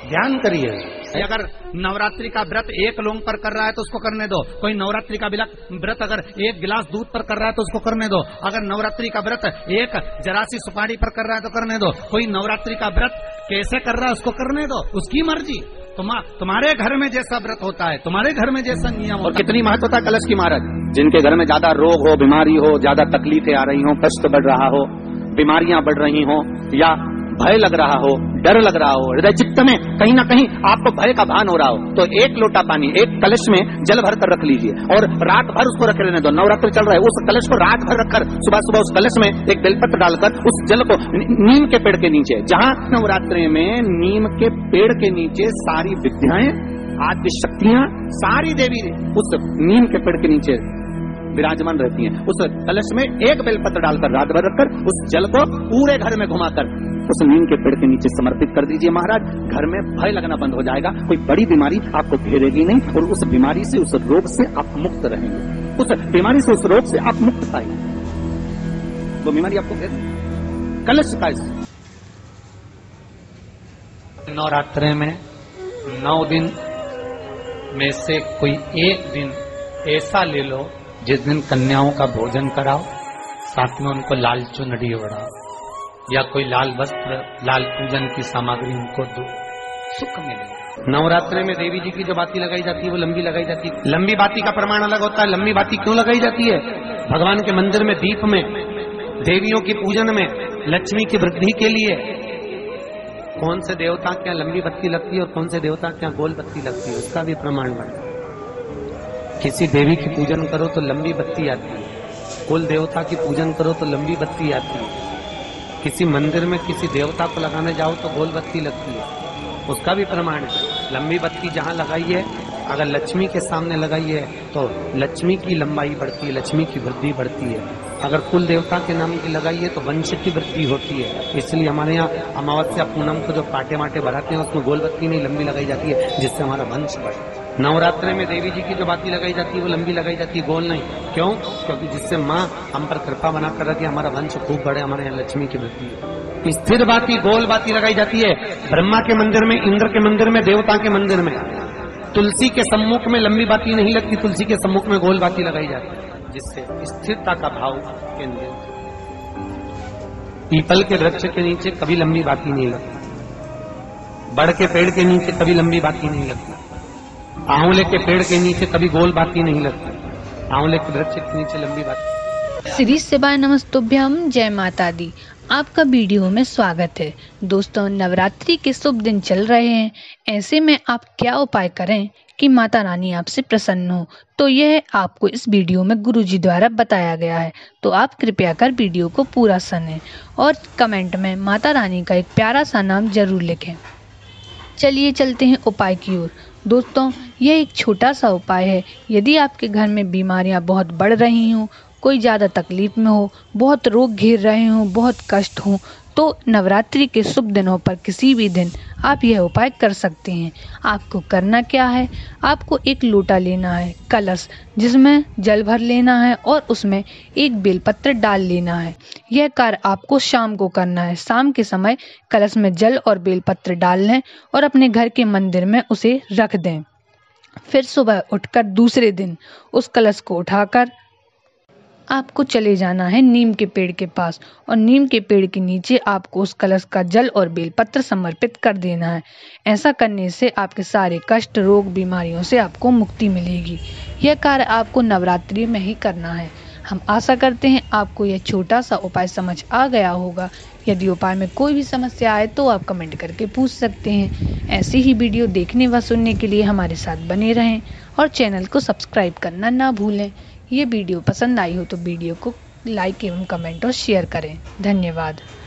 ध्यान करिए। अगर नवरात्रि का व्रत एक लौंग पर कर रहा है तो उसको करने दो। कोई नवरात्रि का व्रत अगर एक गिलास दूध पर कर रहा है तो उसको करने दो। अगर नवरात्रि का व्रत एक जरासी सुपारी पर कर रहा है तो करने दो। कोई नवरात्रि का व्रत कैसे कर रहा है उसको करने दो, उसकी मर्जी। तुम्हारे घर में जैसा व्रत होता है, तुम्हारे घर में जैसा नियम। और कितनी महत्वता कलश की महाराज। जिनके घर में ज्यादा रोग हो, बीमारी हो, ज्यादा तकलीफें आ रही हो, कष्ट बढ़ रहा हो, बीमारियां बढ़ रही हो, या भय लग रहा हो, डर लग रहा हो, हृदय चित्त में कहीं ना कहीं आपको भय का भान हो रहा हो, तो एक लोटा पानी एक कलश में जल भर कर रख लीजिए और रात भर उसको रखे रहने दो। नवरात्र चल रहा है, उस कलश को रात भर रखकर सुबह सुबह उस कलश में एक बेलपत्र डालकर उस जल को नीम के पेड़ के नीचे, जहां नवरात्रि में नीम के पेड़ के नीचे सारी विद्याएं, आदि शक्तियां, सारी देवी उस नीम के पेड़ के नीचे विराजमान रहती हैं। उस कलश में एक बेलपत्र डालकर रात भर रखकर उस जल को पूरे घर में घुमाकर उस नीम के पेड़ के नीचे समर्पित कर दीजिए महाराज। घर में भय लगना बंद हो जाएगा, कोई बड़ी बीमारी आपको घेरेगी नहीं और उस बीमारी से, उस रोग से आप मुक्त रहेंगे। उस बीमारी से, उस रोग से आप मुक्त पाएंगे। वो बीमारी आपको घेर कलश का। नवरात्रि में 9 दिन में से कोई एक दिन ऐसा ले लो जिस दिन कन्याओं का भोजन कराओ, साथ में उनको लाल चुनरी ओढ़ाओ या कोई लाल वस्त्र, लाल पूजन की सामग्री उनको दो, सुख मिलेगा। नवरात्रि में देवी जी की जो बाती लगाई जाती है वो लंबी लगाई जाती है। लंबी बाती का प्रमाण अलग होता है। लंबी बाती क्यों लगाई जाती है? भगवान के मंदिर में दीप में, देवियों की पूजन में, लक्ष्मी की वृद्धि के लिए। कौन से देवता क्या लंबी बत्ती लगती है और कौन से देवता क्या गोल बत्ती लगती है, उसका भी प्रमाण बनता है। किसी देवी की पूजन करो तो लंबी बत्ती आती है, कुल देवता की पूजन करो तो लंबी बत्ती आती है। किसी मंदिर में किसी देवता को लगाने जाओ तो गोल बत्ती लगती है, उसका भी प्रमाण है। लंबी बत्ती जहां लगाई है, अगर लक्ष्मी के सामने लगाई है तो लक्ष्मी की लंबाई बढ़ती है, लक्ष्मी की वृद्धि बढ़ती है। अगर कुल देवता के नाम की लगाई है तो वंश की वृद्धि होती है। इसलिए हमारे यहाँ अमावस्या पूनम को जो पाटे माटे बढ़ाते हैं उसमें गोल बत्ती नहीं लंबी लगाई जाती है, जिससे हमारा वंश बढ़े। नवरात्रि में देवी जी की जो बाती लगाई जाती है वो लंबी लगाई जाती है, गोल नहीं। क्यों? क्योंकि जिससे माँ हम पर कृपा बना कर रखी, हमारा वंश खूब बढ़े, हमारे यहाँ लक्ष्मी की वृद्धि। स्थिर बाती, गोल बाती लगाई जाती है ब्रह्मा के मंदिर में, इंद्र के मंदिर में, देवता के मंदिर में। तुलसी के सम्मुख में लंबी बाती नहीं लगती, तुलसी के सम्मुख में गोल बाती लगाई जाती है, जिससे स्थिरता का भाव केंद्रित। पीपल के वृक्ष के नीचे कभी लंबी बाती नहीं लगती, बड़ के पेड़ के नीचे कभी लंबी बाती नहीं लगती, आंवले के पेड़ के नीचे कभी गोल बाती नहीं लगती, आंवले के वृक्ष के नीचे लंबी बाती। श्री शिवाय नमस्तुभ्यम, जय माता दी। आपका वीडियो में स्वागत है। दोस्तों, नवरात्रि के शुभ दिन चल रहे हैं, ऐसे में आप क्या उपाय करें कि माता रानी आपसे प्रसन्न हो, तो यह आपको इस वीडियो में गुरुजी द्वारा बताया गया है। तो आप कृपया कर वीडियो को पूरा सुनें और कमेंट में माता रानी का एक प्यारा सा नाम जरूर लिखें। चलिए चलते हैं उपाय की ओर। दोस्तों, यह एक छोटा सा उपाय है। यदि आपके घर में बीमारियां बहुत बढ़ रही हों, कोई ज़्यादा तकलीफ में हो, बहुत रोग घेर रहे हों, बहुत कष्ट हो, तो नवरात्रि के शुभ दिनों पर किसी भी दिन आप यह उपाय कर सकते हैं। आपको करना क्या है? आपको एक लोटा लेना है, कलश, जिसमें जल भर लेना है और उसमें एक बेलपत्र डाल लेना है। यह कार्य आपको शाम को करना है। शाम के समय कलश में जल और बेलपत्र डाल लें और अपने घर के मंदिर में उसे रख दें। फिर सुबह उठकर दूसरे दिन उस कलश को उठाकर आपको चले जाना है नीम के पेड़ के पास और नीम के पेड़ के नीचे आपको उस कलश का जल और बेलपत्र समर्पित कर देना है। ऐसा करने से आपके सारे कष्ट, रोग, बीमारियों से आपको मुक्ति मिलेगी। यह कार्य आपको नवरात्रि में ही करना है। हम आशा करते हैं आपको यह छोटा सा उपाय समझ आ गया होगा। यदि उपाय में कोई भी समस्या आए तो आप कमेंट करके पूछ सकते हैं। ऐसी ही वीडियो देखने व सुनने के लिए हमारे साथ बने रहें और चैनल को सब्सक्राइब करना ना भूलें। ये वीडियो पसंद आई हो तो वीडियो को लाइक एवं कमेंट और शेयर करें। धन्यवाद।